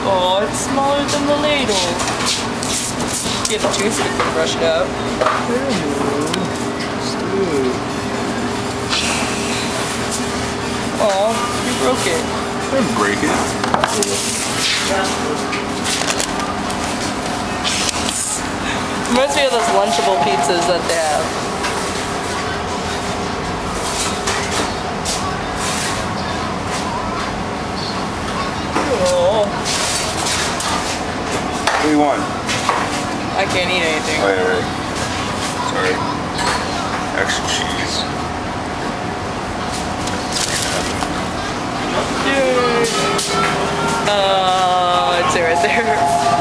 Oh, it's smaller than the ladle. Get a toothpick and brush it out. Oh, you broke it. I didn't break it. Reminds me of those Lunchable pizzas that they have. Oh. What do you want? I can't eat anything. Oh, yeah, right. Sorry. Extra cheese. Yay. It's right there.